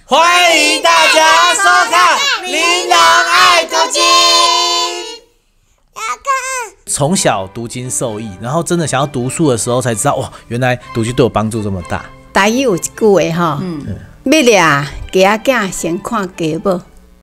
欢迎大家收看《玲珑爱读经》。从小读经受益，然后真的想要读书的时候才知道，哇，原来读经对我帮助这么大。 台语有一句话，要俩家囝先看家母。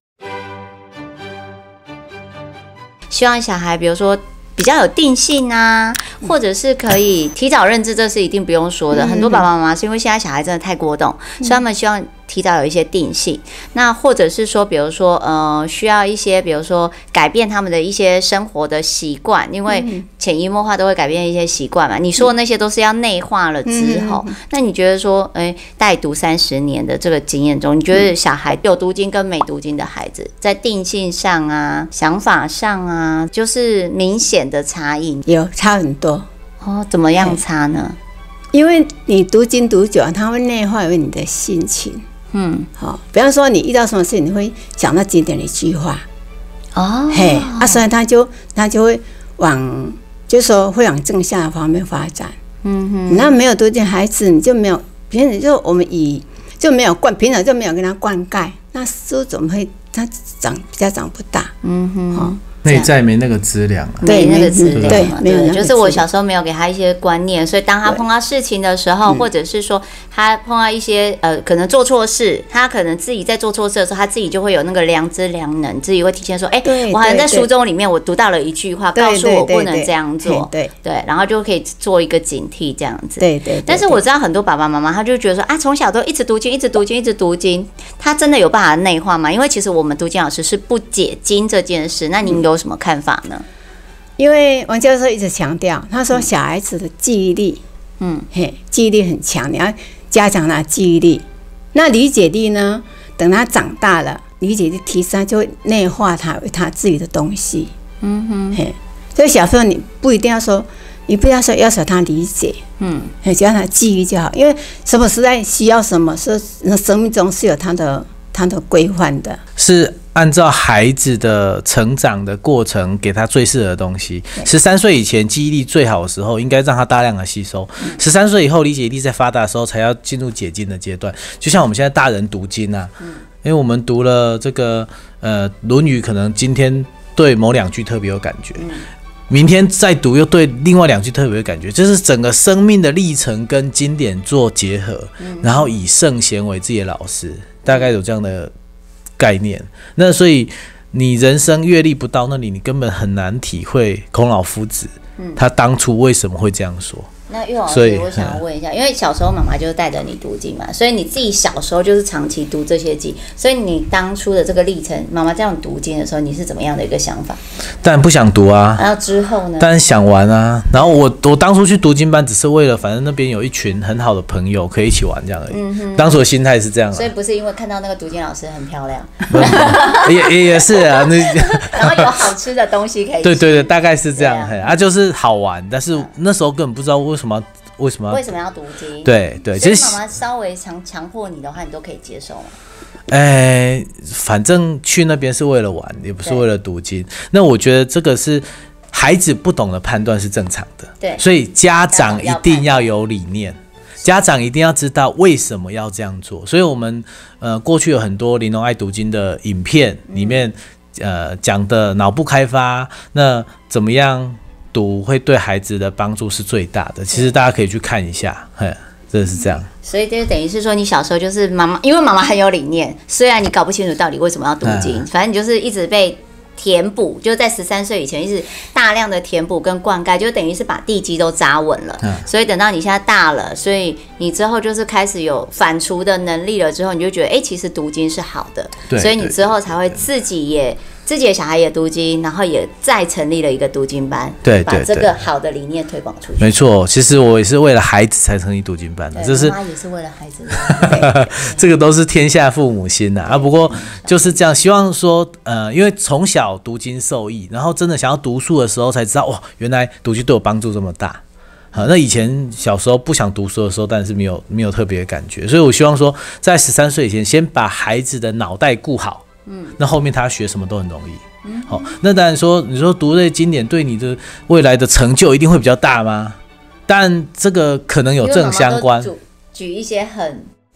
希望小孩，比如说比较有定性啊，或者是可以提早认知，这是一定不用说的。很多爸爸妈妈是因为现在小孩真的太过动，所以他们希望提早有一些定性。那或者是说，比如说需要一些，比如说改变他们的一些生活的习惯，因为潜移默化都会改变一些习惯嘛。你说的那些都是要内化了之后，那你觉得说，带读30年的这个经验中，你觉得小孩有读经跟没读经的孩子，在定性上啊、想法上啊，就是明显的差异？ 有差很多哦，怎么样差呢？ 因为你读经读久了，它会内化为你的心情。好，比方说你遇到什么事，你会想到经典的一句话，嘿，所以他就会往，就是说会往正向的方面发展。那没有读经孩子，你就没有，平时就我们就没有平常就没有跟他灌溉，那书怎么会他比较长不大？ 内在没那个资粮， 没那个资粮， 对，没有， 就是我小时候没有给他一些观念，所以当他碰到事情的时候，或者是说他碰到一些可能做错事，他可能自己在做错事的时候，他自己就会有那个良知良能，自己会体现说，我好像在书中里面我读到了一句话，告诉我不能这样做，对，然后就可以做一个警惕这样子，对。但是我知道很多爸爸妈妈他就觉得说从小都一直读经，一直读经，一直读经，他真的有办法内化吗？因为其实我们读经老师是不解经这件事，那您有什么看法呢？ 因为王教授一直强调，他说小孩子的记忆力，记忆力很强，你要加强他的记忆力。那理解力呢？等他长大了，理解力提升，他就会内化他为他自己的东西。所以小时候你不一定要说，你不要说要求他理解，只要他记忆就好。因为什么时代需要什么，是生命中是有他的规范的， 是按照孩子的成长的过程给他最适合的东西。13岁以前记忆力最好的时候，应该让他大量的吸收。13岁以后理解力在发达的时候，才要进入解经的阶段。就像我们现在大人读经啊，因为我们读了这个《论语》，可能今天对某2句特别有感觉，明天再读又对另外2句特别有感觉，就是整个生命的历程跟经典做结合，然后以圣贤为自己的老师，大概有这样的概念。那所以你人生阅历不到那里，你根本很难体会孔老夫子他当初为什么会这样说。 那岳老师，我想问一下，因为小时候妈妈就是带着你读经嘛，所以你自己小时候就是长期读这些经，所以你当初的这个历程，妈妈这样读经的时候，你是怎么样的一个想法？ 当然不想读啊。 然后之后呢？ 当然想玩啊。然后我当初去读经班，只是为了反正那边有一群很好的朋友可以一起玩这样而已。当初的心态是这样。 所以不是因为看到那个读经老师很漂亮， 也是啊。 然后有好吃的东西可以吃。 对，大概是这样。就是好玩，但是那时候根本不知道为什么要读经？对， 所以妈妈稍微强迫你的话，你都可以接受吗？ 反正去那边是为了玩，也不是为了读经。那我觉得这个是孩子不懂得判断是正常的，对，所以家长一定要有理念，家长一定要知道为什么要这样做。所以我们过去有很多玲珑爱读经的影片里面讲的脑部开发，那怎么样读会对孩子的帮助是最大的。其实大家可以去看一下，真的是这样。 所以就等于是说，你小时候就是妈妈，因为妈妈很有理念，虽然你搞不清楚到底为什么要读经，反正你就是一直被填补，就在13岁以前一直大量的填补跟灌溉，就等于是把地基都扎稳了。所以等到你现在大了，所以你之后就是开始有反刍的能力了之后，你就觉得其实读经是好的，所以你之后才会自己的小孩也读经，然后也再成立了一个读经班，把这个好的理念推广出去。 没错，其实我也是为了孩子才成立读经班的，这是妈也是为了孩子这个都是天下父母心啊。不过就是这样，希望说因为从小读经受益，然后真的想要读书的时候才知道，哇，原来读经对我帮助这么大。那以前小时候不想读书的时候，但是没有特别的感觉，所以我希望说，在13岁以前，先把孩子的脑袋顾好。那后面他学什么都很容易。那当然说，你说读这些经典对你的未来的成就一定会比较大吗？但这个可能有正相关。 举一些很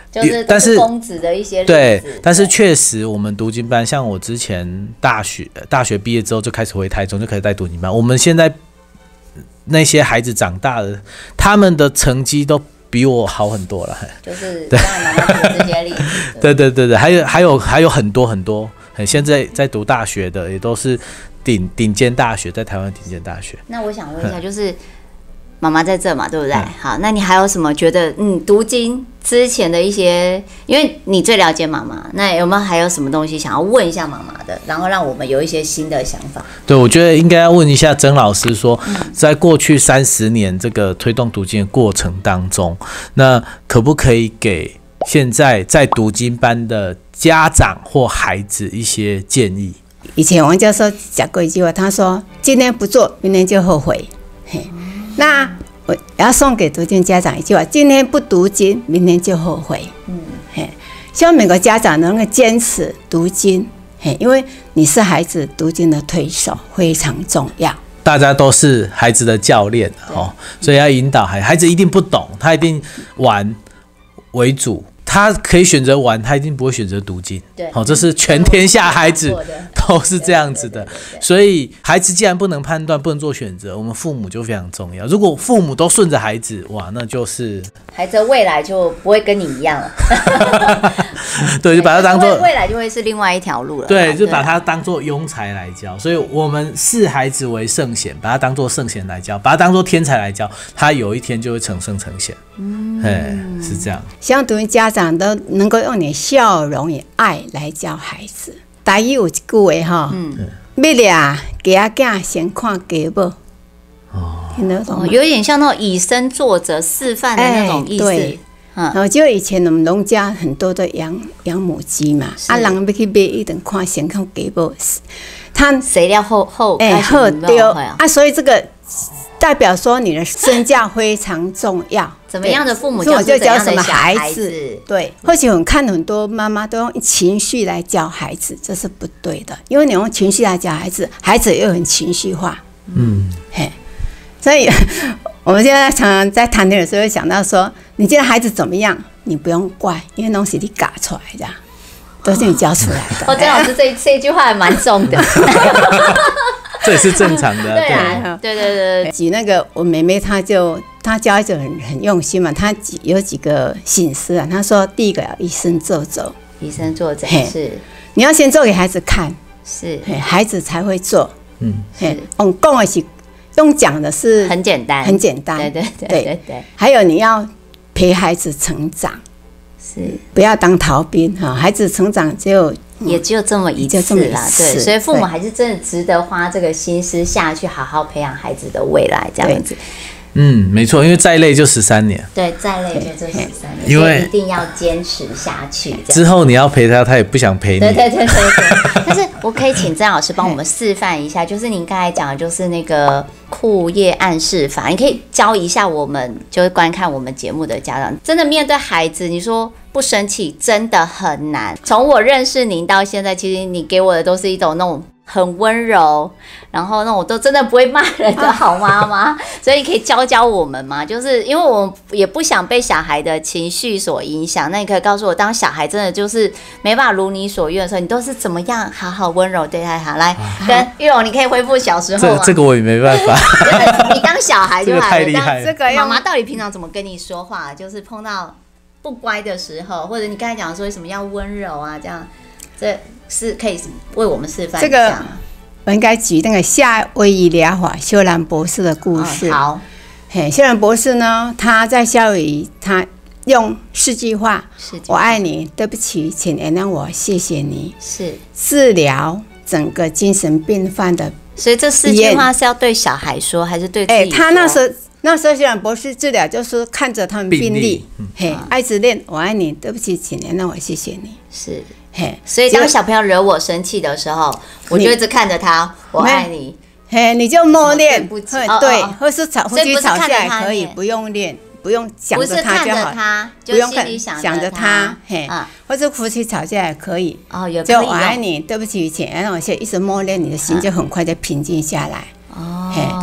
就是但是公子的一些日子。 对，但是确实我们读经班，像我之前大学毕业之后就开始回台中，就开始带读经班。我们现在那些孩子长大了，他们的成绩都比我好很多了。 就是刚才妈妈举这些例子。 对，还有很多，现在在读大学的也都是顶尖大学，在台湾顶尖大学。 那我想问一下，就是妈妈在这嘛，对不对？好，那你还有什么觉得读经之前的一些，因为你最了解妈妈，那有没有还有什么东西想要问一下妈妈的，然后让我们有一些新的想法？ 对，我觉得应该要问一下曾老师说，在过去30年这个推动读经的过程当中，那可不可以给现在在读经班的家长或孩子一些建议？ 以前王教授讲过一句话，他说：“今天不做，明天就后悔。”那我要送给读经家长一句话：今天不读经，明天就后悔。希望每个家长能够坚持读经，因为你是孩子读经的推手，非常重要。 大家都是孩子的教练，所以要引导孩子一定不懂，他一定玩为主。他可以选择玩，他一定不会选择读经。 对， 这是全天下孩子都是这样子的。所以孩子既然不能判断，不能做选择，我们父母就非常重要。如果父母都顺着孩子，哇，那就是孩子的未来就不会跟你一样了。 对，就把它当做未来就会是另外一条路了。 对，就把它当做庸才来教。所以我们视孩子为圣贤，把它当做圣贤来教，把它当做天才来教，他有一天就会成圣成贤。是这样。 希望读经家长都能够用你笑容与爱来教孩子。台语有一句话要俩家囝先看家母。听得懂吗？ 有点像那种以身作则、示范的那种意思。 对，就以前我们农家很多都养母鸡嘛，人要去买一定看先看家母，他谁料后丢所以这个代表说你的身教非常重要。 怎么样的父母就教什么孩子？对，或许我们看很多妈妈都用情绪来教孩子，这是不对的。因为你用情绪来教孩子，孩子又很情绪化。所以我们现在常常在谈天的时候会想到说，你觉得孩子怎么样，你不用怪，因为东西你搞出来的，都是你教出来的。 曾老师这句话还蛮重的。 这也是正常的。 对。 举那个我妹妹，她教孩子很用心嘛，她有几个心思啊。她说，第一个要以身作则，是你要先做给孩子看， 是孩子才会做。用讲的是用讲的是很简单，对。 还有你要陪孩子成长，是不要当逃兵哈。孩子成长也只有这么一次啦，对，所以父母还是真的值得花这个心思下去，好好培养孩子的未来，这样子。 没错，因为再累就13年。 对，再累就13年， 因为一定要坚持下去。 之后你要陪他，他也不想陪你。 对。但是我可以请曾老师帮我们示范一下，就是您刚才讲的，就是那个库页暗示法，你可以教一下我们，就是观看我们节目的家长，真的面对孩子，你说不生气真的很难。从我认识您到现在，其实你给我的都是一种那种很温柔，然后那我都真的不会骂人的好妈妈，所以你可以教我们吗？就是因为我也不想被小孩的情绪所影响，那你可以告诉我，当小孩真的就是没办法如你所愿的时候，你都是怎么样好好温柔对他好？来，跟玉荣，你可以恢复小时候吗？ 这个我也没办法。 你当小孩就好了。 太厉害了。 这个妈妈到底平常怎么跟你说话？就是碰到不乖的时候，或者你刚才讲说为什么要温柔啊？这样，这是可以为我们示范一下。 我应该举那个夏威夷疗法修兰博士的故事。 好， 修兰博士呢，他在夏威夷，他用4句话：我爱你，对不起，请原谅我，谢谢你，是治疗整个精神病患的。 所以这4句话是要对小孩说，还是对自己说？ 他那时候修兰博士治疗就是看着他们病例，一直练我爱你，对不起，请原谅我，谢谢你，是。 所以当小朋友惹我生气的时候，我就一直看着他，我爱你， 你就默练，对，或是夫妻吵架也可以，不用练，不用想着他就好， 不用想着他，或者夫妻吵架也可以，就我爱你，对不起，请原谅我，一直默练，你的心就很快就平静下来。然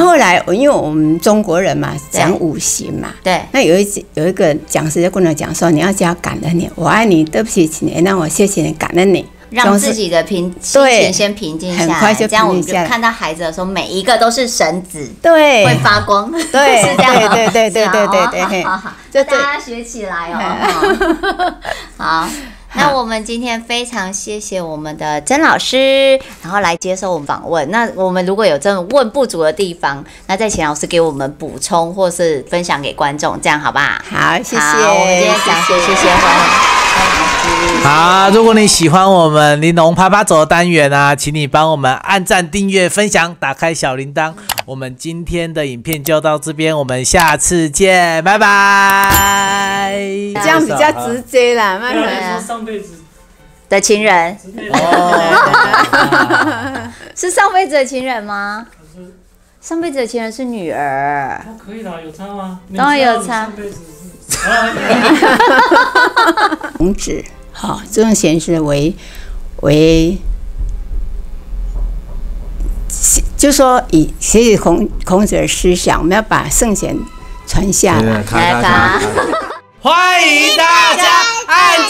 后来因为我们中国人嘛，讲五行嘛， 对， 那有一个讲师就跟我讲说，你要加感恩你，我爱你，对不起，请原谅我，谢谢你，感恩你。 让自己的心情先平静下来， 很快就平静下来， 这样我们就看到孩子的时候，每一个都是神子， 对， 会发光， 对， 是这样吗？ 对， 好，就大家学起来哦。好，那我们今天非常谢谢我们的曾老师，然后来接受我们访问。那我们如果有真的问不足的地方，那再请老师给我们补充或是分享给观众，这样好不好？ 好，谢谢。 我们今天讲谢谢好，如果你喜欢我们玲珑啪啪走的单元啊，请你帮我们按赞、订阅、分享，打开小铃铛。我们今天的影片就到这边，我们下次见，拜拜。 这样比较直接啦，慢慢。上辈子的情人，是上辈子的情人吗？上辈子的情人是女儿。 可以啦，有差吗？ 当然有差。 孔子，好，这种显示为，就说学习孔子的思想，我们要把圣贤传下来。 欢迎大家按